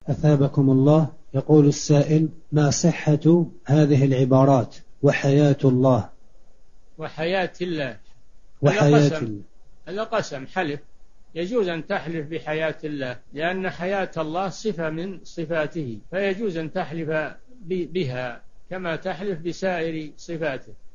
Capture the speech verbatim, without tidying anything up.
أثابكم الله. يقول السائل: ما صحة هذه العبارات وحياة الله؟ وحياة الله وحياة الله هذا قسم حلف، يجوز أن تحلف بحياة الله لأن حياة الله صفة من صفاته، فيجوز أن تحلف بها كما تحلف بسائر صفاته.